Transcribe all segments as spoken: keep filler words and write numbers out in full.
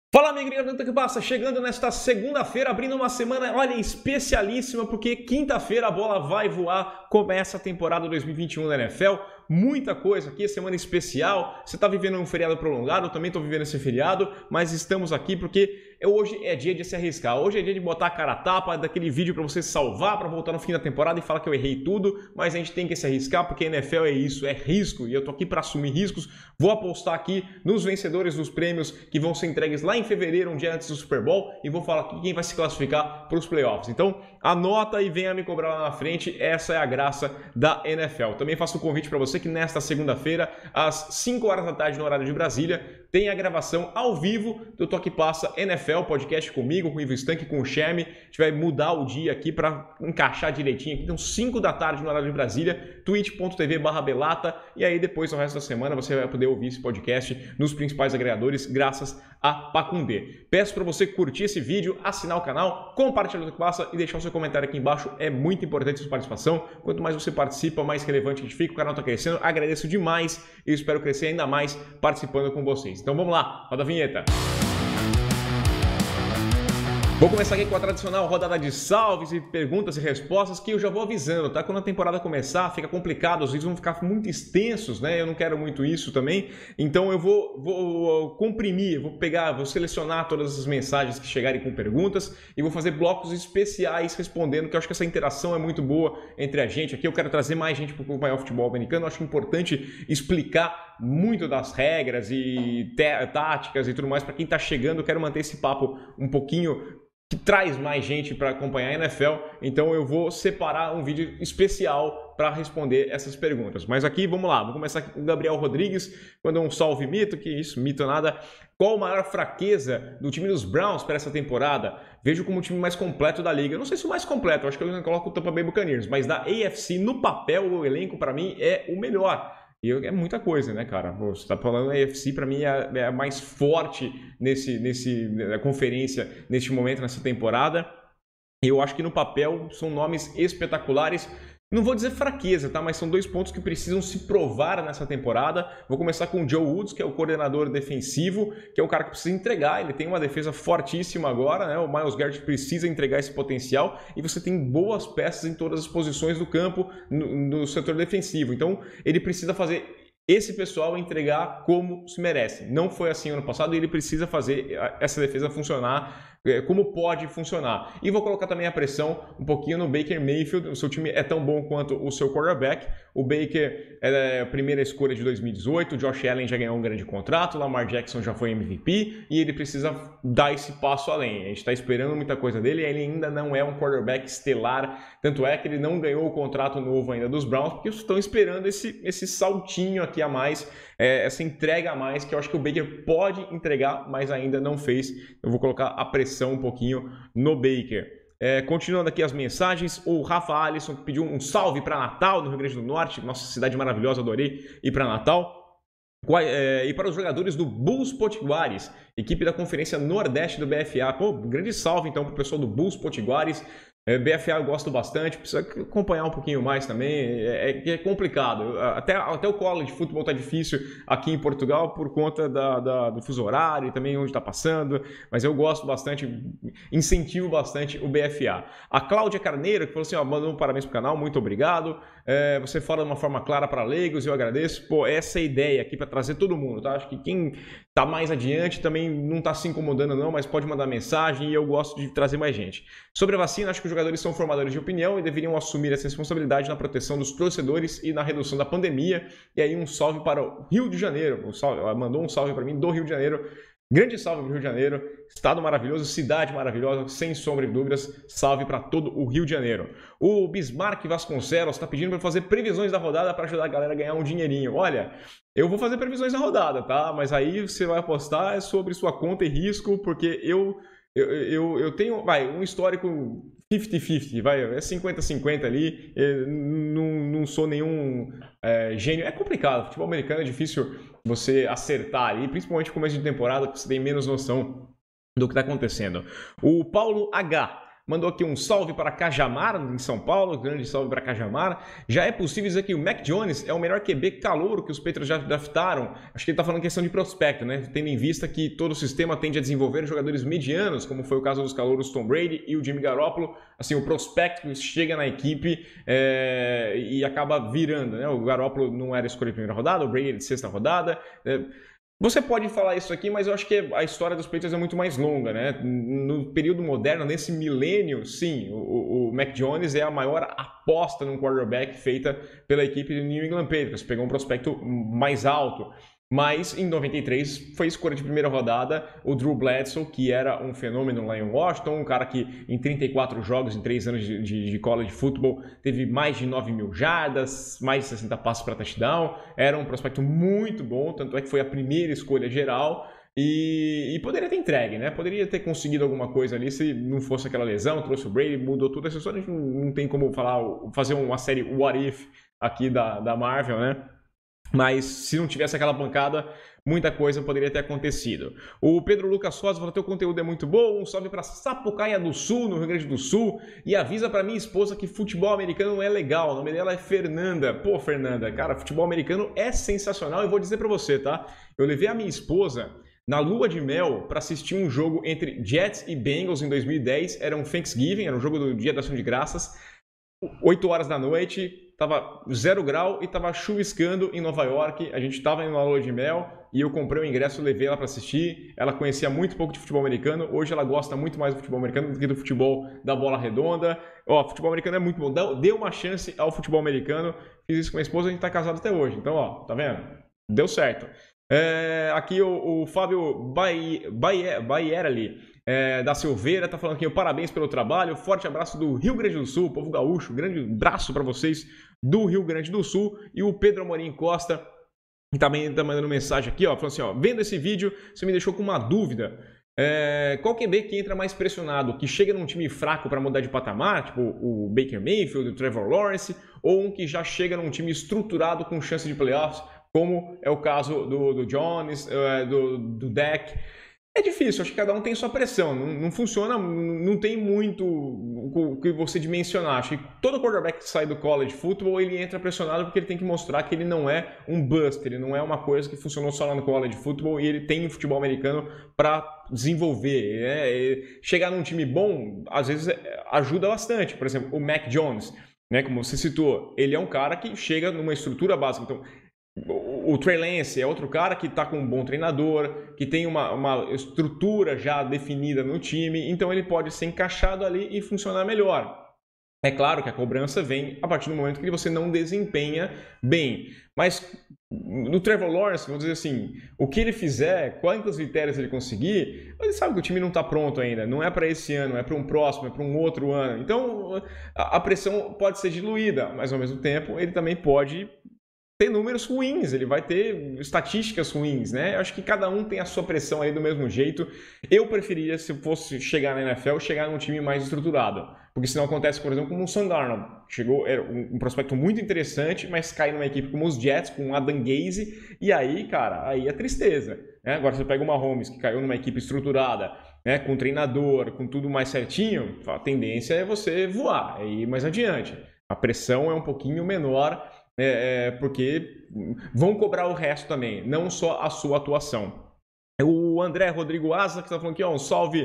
Fala, amigo que passa, chegando nesta segunda-feira, abrindo uma semana, olha, especialíssima, porque quinta-feira a bola vai voar, começa a temporada dois mil e vinte e um da N F L, muita coisa aqui, semana especial, você está vivendo um feriado prolongado, eu também estou vivendo esse feriado, mas estamos aqui porque hoje é dia de se arriscar, hoje é dia de botar a cara a tapa, daquele vídeo para você salvar, para voltar no fim da temporada e falar que eu errei tudo, mas a gente tem que se arriscar porque N F L é isso, é risco, e eu tô aqui para assumir riscos, vou apostar aqui nos vencedores dos prêmios que vão ser entregues lá em fevereiro, um dia antes do Super Bowl, e vou falar aqui quem vai se classificar para os playoffs. Então, anota e venha me cobrar lá na frente, essa é a graça da N F L. Também faço um convite para você que nesta segunda-feira, às cinco horas da tarde no horário de Brasília, tem a gravação ao vivo do Toque Passa N F L, podcast comigo, com o Ivo Stank, com o Cheme. A gente vai mudar o dia aqui para encaixar direitinho aqui. Então, cinco da tarde no horário de Brasília, twitch ponto tv barra belata, e aí depois, no resto da semana, você vai poder ouvir esse podcast nos principais agregadores, graças a Pacundê. Peço para você curtir esse vídeo, assinar o canal, compartilhar o Toque Passa e deixar o seu comentário aqui embaixo. É muito importante a sua participação. Quanto mais você participa, mais relevante a gente fica. O canal está crescendo. Agradeço demais e espero crescer ainda mais participando com vocês. Então vamos lá, roda a vinheta. Vou começar aqui com a tradicional rodada de salves e perguntas e respostas que eu já vou avisando, tá? Quando a temporada começar, fica complicado, os vídeos vão ficar muito extensos, né? Eu não quero muito isso também, então eu vou, vou comprimir, vou pegar, vou selecionar todas as mensagens que chegarem com perguntas e vou fazer blocos especiais respondendo, que eu acho que essa interação é muito boa entre a gente aqui. Eu quero trazer mais gente para acompanhar o futebol americano, eu acho importante explicar muito das regras e táticas e tudo mais para quem está chegando. Eu quero manter esse papo um pouquinho que traz mais gente para acompanhar a N F L, então eu vou separar um vídeo especial para responder essas perguntas. Mas aqui, vamos lá, vou começar aqui com o Gabriel Rodrigues, mandou um salve mito, que isso, mito nada. Qual a maior fraqueza do time dos Browns para essa temporada? Vejo como o time mais completo da liga. Eu não sei se o mais completo, eu acho que eu coloco o Tampa Bay Buccaneers, mas da A F C, no papel, o elenco para mim é o melhor. E é muita coisa, né, cara? Você tá falando, a A F C para mim é, é a mais forte nesse, nesse, na conferência, neste momento, nessa temporada. E eu acho que no papel são nomes espetaculares. Não vou dizer fraqueza, tá? Mas são dois pontos que precisam se provar nessa temporada. Vou começar com o Joe Woods, que é o coordenador defensivo, que é o cara que precisa entregar. Ele tem uma defesa fortíssima agora, né? O Myles Garrett precisa entregar esse potencial e você tem boas peças em todas as posições do campo no, no setor defensivo. Então, ele precisa fazer esse pessoal entregar como se merece. Não foi assim ano passado e ele precisa fazer essa defesa funcionar como pode funcionar. E vou colocar também a pressão um pouquinho no Baker Mayfield. O seu time é tão bom quanto o seu quarterback. O Baker é a primeira escolha de dois mil e dezoito. O Josh Allen já ganhou um grande contrato. O Lamar Jackson já foi M V P. E ele precisa dar esse passo além. A gente está esperando muita coisa dele. Ele ainda não é um quarterback estelar. Tanto é que ele não ganhou o contrato novo ainda dos Browns, porque estão esperando esse, esse saltinho aqui a mais, é, essa entrega a mais, que eu acho que o Baker pode entregar, mas ainda não fez. Eu vou colocar a pressão um pouquinho no Baker. É, continuando aqui as mensagens, o Rafa Alisson pediu um salve para Natal, no Rio Grande do Norte, nossa cidade maravilhosa, adorei ir para Natal. E para os jogadores do Bulls Potiguares, equipe da Conferência Nordeste do B F A. Pô, grande salve então para o pessoal do Bulls Potiguares. B F A eu gosto bastante, precisa acompanhar um pouquinho mais também, é, é complicado. Até, até o college de futebol está difícil aqui em Portugal por conta da, da, do fuso horário e também onde está passando, mas eu gosto bastante, incentivo bastante o B F A. A Cláudia Carneiro, que falou assim, ó, mandou um parabéns pro canal, muito obrigado. É, você fala de uma forma clara para leigos, eu agradeço. Pô, essa é a ideia aqui para trazer todo mundo, tá? Acho que quem tá mais adiante também não tá se incomodando não, mas pode mandar mensagem e eu gosto de trazer mais gente. Sobre a vacina, acho que os jogadores são formadores de opinião e deveriam assumir essa responsabilidade na proteção dos torcedores e na redução da pandemia. E aí um salve para o Rio de Janeiro. Um salve, ela mandou um salve para mim do Rio de Janeiro. Grande salve para o Rio de Janeiro, estado maravilhoso, cidade maravilhosa, sem sombra de dúvidas, salve para todo o Rio de Janeiro. O Bismarck Vasconcelos está pedindo para fazer previsões da rodada para ajudar a galera a ganhar um dinheirinho. Olha, eu vou fazer previsões da rodada, tá? Mas aí você vai apostar é sobre sua conta e risco, porque eu, eu, eu, eu tenho vai, um histórico cinquenta cinquenta, vai, é cinquenta cinquenta ali, não, não sou nenhum é, gênio. É complicado, futebol americano é difícil você acertar ali, principalmente no começo de temporada, que você tem menos noção do que está acontecendo. O Paulo H mandou aqui um salve para Cajamar, em São Paulo, grande salve para Cajamar. Já é possível dizer que o Mac Jones é o melhor Q B calouro que os Patriots já draftaram? Acho que ele está falando questão de prospecto, né? Tendo em vista que todo o sistema tende a desenvolver jogadores medianos, como foi o caso dos calouros Tom Brady e o Jimmy Garoppolo. Assim, o prospecto chega na equipe é, e acaba virando, né? O Garoppolo não era escolha de primeira rodada, o Brady de sexta rodada. É, Você pode falar isso aqui, mas eu acho que a história dos Patriots é muito mais longa, né? No período moderno, nesse milênio, sim, o, o Mac Jones é a maior aposta num quarterback feita pela equipe do New England Patriots. Pegou um prospecto mais alto. Mas em noventa e três foi escolha de primeira rodada o Drew Bledsoe, que era um fenômeno lá em Washington, um cara que em trinta e quatro jogos, em três anos de, de, de college football, teve mais de nove mil jardas, mais de sessenta passos para touchdown, era um prospecto muito bom, tanto é que foi a primeira escolha geral. E, e poderia ter entregue, né? Poderia ter conseguido alguma coisa ali se não fosse aquela lesão, trouxe o Brady, mudou tudo. Essa história a gente não, não tem como falar, fazer uma série What If aqui da, da Marvel, né? Mas se não tivesse aquela pancada, muita coisa poderia ter acontecido. O Pedro Lucas Sosa falou: teu conteúdo é muito bom, um salve para Sapucaia do Sul, no Rio Grande do Sul, e avisa para minha esposa que futebol americano é legal. O nome dela é Fernanda. Pô, Fernanda, cara, futebol americano é sensacional. Eu vou dizer para você, tá? Eu levei a minha esposa na lua de mel para assistir um jogo entre Jets e Bengals em dois mil e dez. Era um Thanksgiving, era um jogo do Dia da Ação de Graças. oito horas da noite, tava zero grau e tava chuviscando em Nova York. A gente tava indo na lua de mel e eu comprei o ingresso, levei ela para assistir. Ela conhecia muito pouco de futebol americano. Hoje ela gosta muito mais do futebol americano do que do futebol da bola redonda. Ó, futebol americano é muito bom. Dê uma chance ao futebol americano. Fiz isso com a esposa, a gente tá casado até hoje. Então, ó, tá vendo? Deu certo. É, aqui o, o Fábio Baiera ali, é, da Silveira, tá falando aqui: parabéns pelo trabalho, forte abraço do Rio Grande do Sul, povo gaúcho, grande abraço para vocês do Rio Grande do Sul. E o Pedro Amorim Costa também tá mandando mensagem aqui, ó, falando assim: ó, vendo esse vídeo, você me deixou com uma dúvida. É, qual Q B que entra mais pressionado? Que chega num time fraco para mudar de patamar, tipo o Baker Mayfield, o Trevor Lawrence, ou um que já chega num time estruturado com chance de playoffs, como é o caso do, do Jones, do, do Dak? É difícil, acho que cada um tem sua pressão, não, não funciona, não tem muito o que você dimensionar. Acho que todo quarterback que sai do college football, ele entra pressionado porque ele tem que mostrar que ele não é um bust, ele não é uma coisa que funcionou só lá no college football e ele tem o futebol americano para desenvolver. Né? Chegar num time bom, às vezes, ajuda bastante. Por exemplo, o Mac Jones, né, como você citou, ele é um cara que chega numa estrutura básica. Então, o Trey Lance é outro cara que está com um bom treinador, que tem uma, uma estrutura já definida no time, então ele pode ser encaixado ali e funcionar melhor. É claro que a cobrança vem a partir do momento que você não desempenha bem, mas no Trevor Lawrence, vamos dizer assim, o que ele fizer, quantas vitórias ele conseguir, ele sabe que o time não está pronto ainda, não é para esse ano, é para um próximo, é para um outro ano, então a pressão pode ser diluída, mas ao mesmo tempo ele também pode ter números ruins, ele vai ter estatísticas ruins, né? Eu acho que cada um tem a sua pressão aí do mesmo jeito. Eu preferia, se fosse chegar na N F L, chegar num time mais estruturado. Porque senão acontece, por exemplo, como o Sam Darnold. Chegou, era um prospecto muito interessante, mas cai numa equipe como os Jets, com o Adam Gaze, e aí, cara, aí é tristeza. Né? Agora você pega o Mahomes, que caiu numa equipe estruturada, né? Com treinador, com tudo mais certinho, a tendência é você voar, é ir mais adiante. A pressão é um pouquinho menor, É, é, porque vão cobrar o resto também, não só a sua atuação. O André Rodrigo Asa, que está falando aqui, ó, um salve,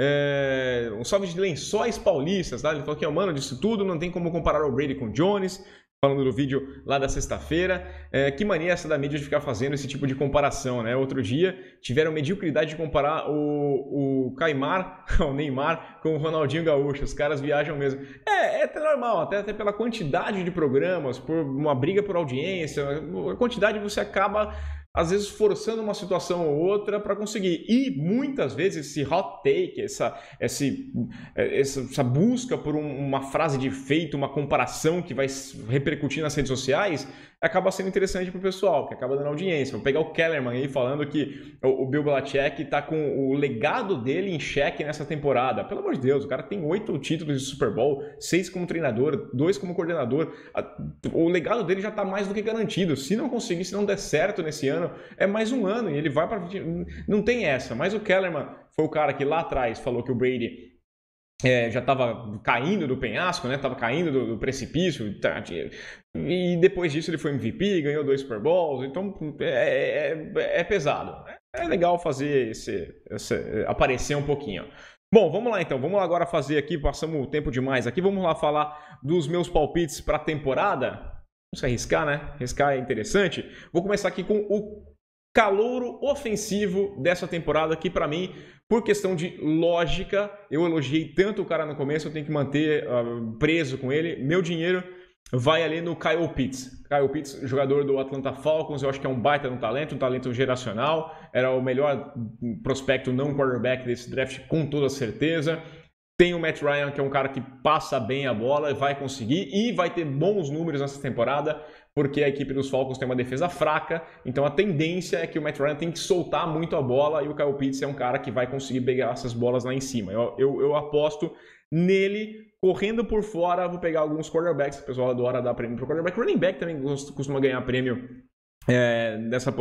é, um salve de Lençóis Paulistas, tá? Ele falou aqui, ó, mano, disso tudo, não tem como comparar o Brady com o Jones, falando do vídeo lá da sexta-feira. É, que mania essa da mídia de ficar fazendo esse tipo de comparação, né? Outro dia tiveram mediocridade de comparar o, o Caimar, o Neymar, com o Ronaldinho Gaúcho. Os caras viajam mesmo. É, é até normal, até, até pela quantidade de programas, por uma briga por audiência, a quantidade você acaba, às vezes, forçando uma situação ou outra para conseguir. E, muitas vezes, esse hot take, essa, esse, essa, essa busca por um, uma frase de efeito, uma comparação que vai repercutir nas redes sociais, acaba sendo interessante para o pessoal, que acaba dando audiência. Vou pegar o Kellerman aí falando que o, o Bill Belichick está com o legado dele em xeque nessa temporada. Pelo amor de Deus, o cara tem oito títulos de Super Bowl, seis como treinador, dois como coordenador. O legado dele já está mais do que garantido. Se não conseguir, se não der certo nesse ano, é mais um ano e ele vai para... Não tem essa, mas o Kellerman foi o cara que lá atrás falou que o Brady É, já estava caindo do penhasco, né? Tava caindo do, do precipício. Tá, e depois disso ele foi M V P, ganhou dois Super Bowls. Então é, é, é pesado. É legal fazer esse, esse aparecer um pouquinho. Bom, vamos lá então. Vamos lá agora fazer aqui. Passamos o tempo demais aqui. Vamos lá falar dos meus palpites para a temporada. Vamos arriscar, né? Arriscar é interessante. Vou começar aqui com o calouro ofensivo dessa temporada, que para mim, por questão de lógica, eu elogiei tanto o cara no começo, eu tenho que manter uh, preso com ele. Meu dinheiro vai ali no Kyle Pitts. Kyle Pitts, jogador do Atlanta Falcons, eu acho que é um baita no talento, um talento geracional, era o melhor prospecto não quarterback desse draft, com toda certeza. Tem o Matt Ryan, que é um cara que passa bem a bola, vai conseguir e vai ter bons números nessa temporada, porque a equipe dos Falcons tem uma defesa fraca, então a tendência é que o Matt Ryan tem que soltar muito a bola e o Kyle Pitts é um cara que vai conseguir pegar essas bolas lá em cima. Eu, eu, eu aposto nele, correndo por fora, vou pegar alguns quarterbacks, o pessoal adora dar prêmio para o quarterback. Running back também costuma ganhar prêmio é, dessa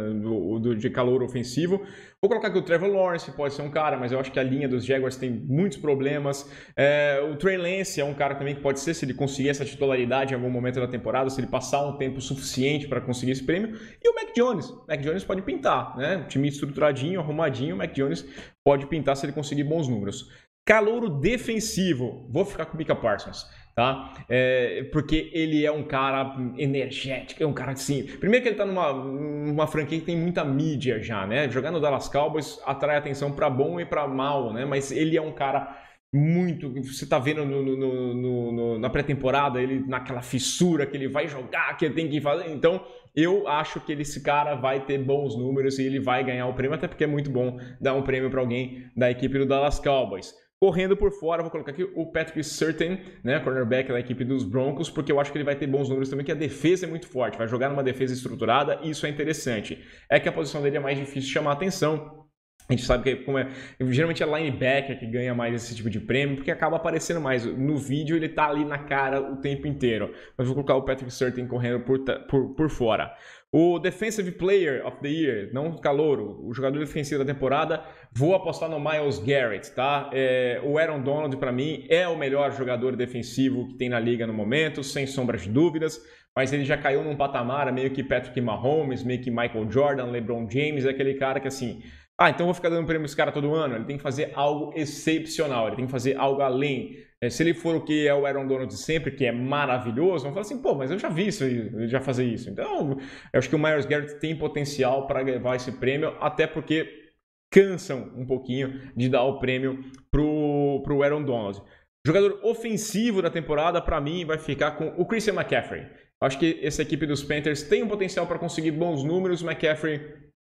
do, do, de calor ofensivo. Vou colocar aqui o Trevor Lawrence, pode ser um cara, mas eu acho que a linha dos Jaguars tem muitos problemas. É, o Trey Lance é um cara também que pode ser, se ele conseguir essa titularidade em algum momento da temporada, se ele passar um tempo suficiente para conseguir esse prêmio. E o Mac Jones, o Mac Jones pode pintar, né? Time estruturadinho, arrumadinho, o Mac Jones pode pintar se ele conseguir bons números. Calouro defensivo, vou ficar com o Micah Parsons, tá? É, porque ele é um cara energético, é um cara assim... Primeiro que ele tá numa, numa franquia que tem muita mídia já, né? Jogar no Dallas Cowboys atrai atenção para bom e para mal, né? Mas ele é um cara muito... Você tá vendo no, no, no, no, na pré-temporada, ele naquela fissura que ele vai jogar, que ele tem que fazer... Então, eu acho que esse cara vai ter bons números e ele vai ganhar o prêmio, até porque é muito bom dar um prêmio para alguém da equipe do Dallas Cowboys. Correndo por fora, vou colocar aqui o Patrick Surtain, né, cornerback da equipe dos Broncos, porque eu acho que ele vai ter bons números também, que a defesa é muito forte, vai jogar numa defesa estruturada, e isso é interessante. É que a posição dele é mais difícil de chamar a atenção. A gente sabe que como é, geralmente é linebacker que ganha mais esse tipo de prêmio, porque acaba aparecendo mais. No vídeo ele tá ali na cara o tempo inteiro. Mas vou colocar o Patrick Surtain correndo por, por, por fora. O Defensive Player of the Year, não o calouro, o jogador defensivo da temporada, vou apostar no Myles Garrett, tá? É, o Aaron Donald, para mim, é o melhor jogador defensivo que tem na liga no momento, sem sombra de dúvidas, mas ele já caiu num patamar meio que Patrick Mahomes, meio que Michael Jordan, LeBron James, é aquele cara que assim... Ah, então vou ficar dando prêmio esse cara todo ano? Ele tem que fazer algo excepcional, ele tem que fazer algo além. É, se ele for o que é o Aaron Donald de sempre, que é maravilhoso, vão falar assim, pô, mas eu já vi isso, eu já fazer isso. Então, eu acho que o Myles Garrett tem potencial para levar esse prêmio, até porque cansam um pouquinho de dar o prêmio pro, pro Aaron Donald. Jogador ofensivo da temporada, para mim, vai ficar com o Christian McCaffrey. Acho que essa equipe dos Panthers tem um potencial para conseguir bons números. O McCaffrey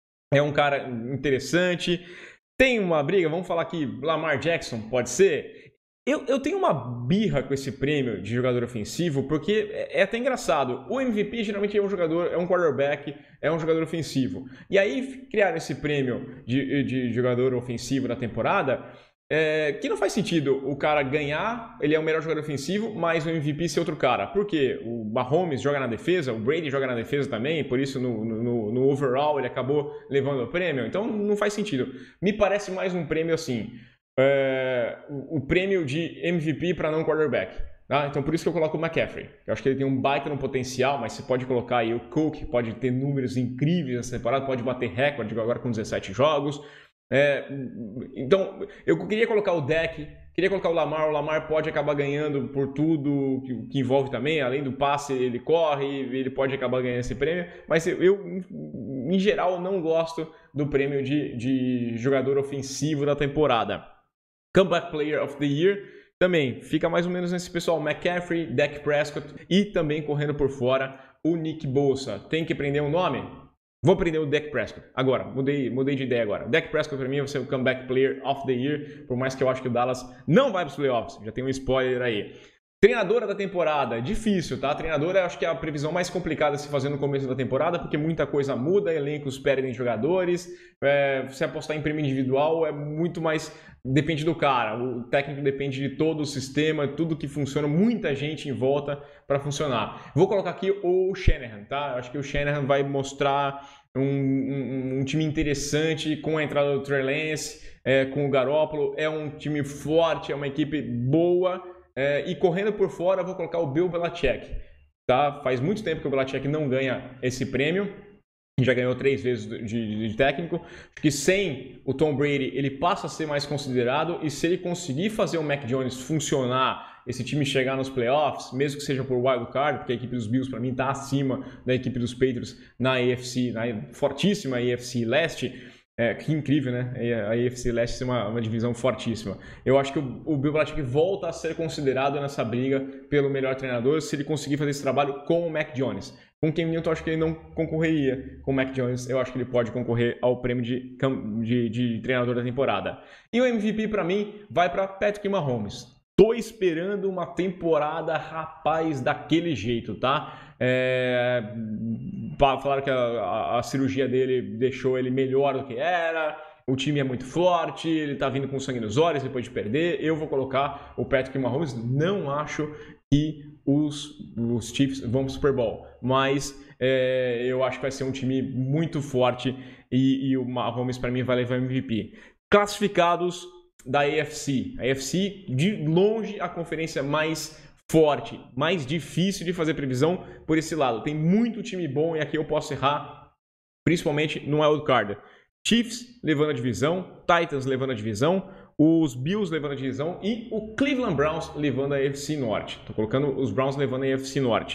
é um cara interessante. Tem uma briga, vamos falar aqui, Lamar Jackson, pode ser? Eu, eu tenho uma birra com esse prêmio de jogador ofensivo, porque é, é até engraçado. O M V P geralmente é um jogador, é um quarterback, é um jogador ofensivo. E aí criaram esse prêmio de, de jogador ofensivo da temporada, é, que não faz sentido o cara ganhar, ele é o melhor jogador ofensivo, mas o M V P ser outro cara. Por quê? O Mahomes joga na defesa, o Brady joga na defesa também, por isso no, no, no overall ele acabou levando o prêmio. Então não faz sentido. Me parece mais um prêmio assim, é, o, o prêmio de M V P para não quarterback. Tá? Então por isso que eu coloco o McCaffrey. Eu acho que ele tem um baita no potencial, mas você pode colocar aí o Cook, pode ter números incríveis nessa temporada, pode bater recorde agora com dezessete jogos. É, então, eu queria colocar o Dak, queria colocar o Lamar, o Lamar pode acabar ganhando por tudo que, que envolve também, além do passe, ele corre, ele pode acabar ganhando esse prêmio, mas eu, eu em geral, não gosto do prêmio de, de jogador ofensivo da temporada. Comeback Player of the Year, também fica mais ou menos nesse pessoal, McCaffrey, Dak Prescott e também correndo por fora o Nick Bosa. Tem que prender um nome? Vou aprender o Dak Prescott. Agora, mudei, mudei de ideia agora. Dak Prescott para mim vai ser o Comeback Player of the Year, por mais que eu acho que o Dallas não vai para os playoffs. Já tem um spoiler aí. Treinadora da temporada, difícil, tá? Treinadora acho que é a previsão mais complicada a se fazer no começo da temporada, porque muita coisa muda, elencos perdem jogadores, é, se apostar em prêmio individual é muito mais... Depende do cara, o técnico depende de todo o sistema, tudo que funciona, muita gente em volta para funcionar. Vou colocar aqui o Shanahan, tá? Eu acho que o Shanahan vai mostrar um, um, um time interessante com a entrada do Trey Lance, é, com o Garoppolo. É um time forte, é uma equipe boa. É, e correndo por fora, eu vou colocar o Bill Belichick. Tá? Faz muito tempo que o Belichick não ganha esse prêmio. Já ganhou três vezes de, de, de técnico. Acho que sem o Tom Brady, ele passa a ser mais considerado. E se ele conseguir fazer o Mac Jones funcionar, esse time chegar nos playoffs, mesmo que seja por wild card, porque a equipe dos Bills, para mim, está acima da equipe dos Patriots na A F C, na fortíssima A F C Leste. É, que incrível, né? A A F C Leste é uma, uma divisão fortíssima. Eu acho que o, o Bill Belichick volta a ser considerado nessa briga pelo melhor treinador se ele conseguir fazer esse trabalho com o Mac Jones. Com o Cam Newton, eu acho que ele não concorreria. Com o Mac Jones, eu acho que ele pode concorrer ao prêmio de, de, de treinador da temporada. E o M V P, para mim, vai para Patrick Mahomes. Tô esperando uma temporada, rapaz, daquele jeito, tá? É... Falaram que a, a, a cirurgia dele deixou ele melhor do que era. O time é muito forte, ele tá vindo com sangue nos olhos depois de perder. Eu vou colocar o Patrick Mahomes. Não acho que os, os Chiefs vão pro Super Bowl, mas é, eu acho que vai ser um time muito forte e, e o Mahomes, para mim, vai levar M V P. Classificados da A F C. A AFC, de longe, a conferência mais forte, mais difícil de fazer previsão por esse lado. Tem muito time bom e aqui eu posso errar, principalmente no wild card. Chiefs levando a divisão, Titans levando a divisão, os Bills levando a divisão e o Cleveland Browns levando a A F C Norte. Estou colocando os Browns levando a A F C Norte.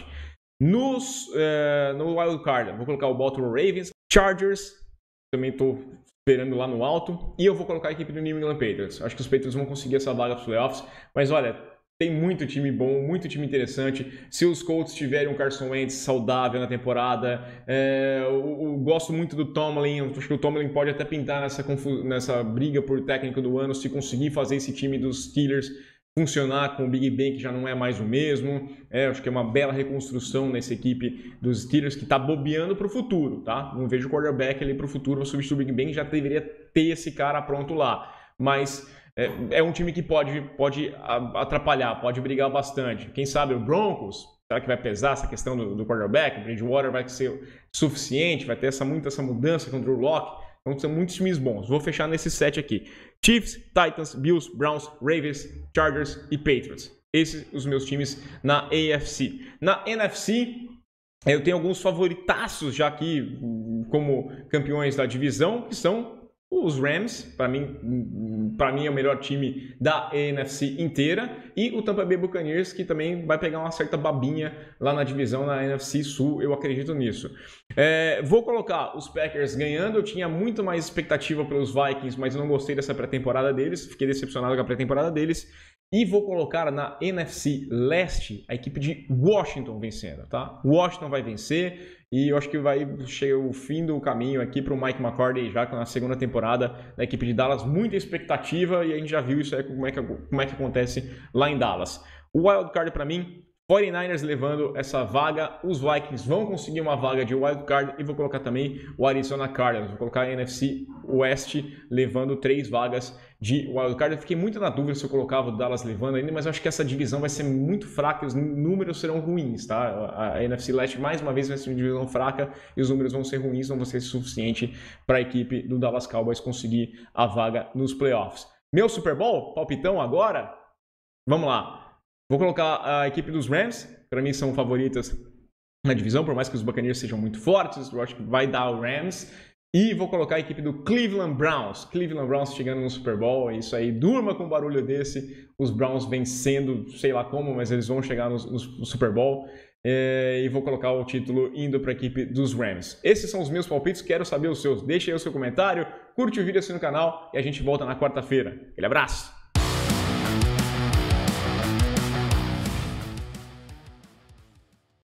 Nos, uh, no wild card, vou colocar o Baltimore Ravens, Chargers, também estou esperando lá no alto, e eu vou colocar a equipe do New England Patriots. Acho que os Patriots vão conseguir essa vaga para os playoffs, mas olha, tem muito time bom, muito time interessante. Se os Colts tiverem um Carson Wentz saudável na temporada, é, eu, eu gosto muito do Tomlin. Acho que o Tomlin pode até pintar nessa, nessa briga por técnico do ano se conseguir fazer esse time dos Steelers funcionar com o Big Ben, que já não é mais o mesmo. É, acho que é uma bela reconstrução nessa equipe dos Steelers que está bobeando para o futuro, tá? Não vejo o quarterback ali para o futuro, vai substituir o Big Ben, já deveria ter esse cara pronto lá. Mas é, é um time que pode, pode atrapalhar, pode brigar bastante. Quem sabe o Broncos, será que vai pesar essa questão do, do quarterback? O Bridgewater vai ser suficiente, vai ter essa, muito essa mudança contra o Locke. Então são muitos times bons. Vou fechar nesse set aqui. Chiefs, Titans, Bills, Browns, Ravens, Chargers e Patriots. Esses os meus times na A F C. Na N F C, eu tenho alguns favoritaços já aqui como campeões da divisão, que são os Rams. Para mim, para mim é o melhor time da N F C inteira, e o Tampa Bay Buccaneers, que também vai pegar uma certa babinha lá na divisão na N F C Sul, eu acredito nisso. É, vou colocar os Packers ganhando. Eu tinha muito mais expectativa pelos Vikings, mas não gostei dessa pré-temporada deles, fiquei decepcionado com a pré-temporada deles. E vou colocar na N F C Leste a equipe de Washington vencendo, tá? Washington vai vencer e eu acho que vai chegar o fim do caminho aqui para o Mike McCarthy, já na segunda temporada da equipe de Dallas. Muita expectativa e a gente já viu isso aí, como é que, como é que acontece lá em Dallas. O wild card para mim, quarenta e nine ers levando essa vaga, os Vikings vão conseguir uma vaga de wildcard e vou colocar também o Arizona Cardinals, vou colocar a N F C Oeste levando três vagas de wildcard. Eu fiquei muito na dúvida se eu colocava o Dallas levando ainda, mas eu acho que essa divisão vai ser muito fraca e os números serão ruins, tá? A N F C Leste mais uma vez vai ser uma divisão fraca e os números vão ser ruins, não vão ser suficiente para a equipe do Dallas Cowboys conseguir a vaga nos playoffs. Meu Super Bowl, palpitão agora? Vamos lá. Vou colocar a equipe dos Rams, para mim são favoritas na divisão, por mais que os Buccaneers sejam muito fortes, eu acho que vai dar o Rams. E vou colocar a equipe do Cleveland Browns. Cleveland Browns chegando no Super Bowl, é isso aí, durma com um barulho desse, os Browns vencendo, sei lá como, mas eles vão chegar no, no Super Bowl. É, e vou colocar o título indo para a equipe dos Rams. Esses são os meus palpites, quero saber os seus. Deixe aí o seu comentário, curte o vídeo, assina o canal e a gente volta na quarta-feira. Aquele abraço!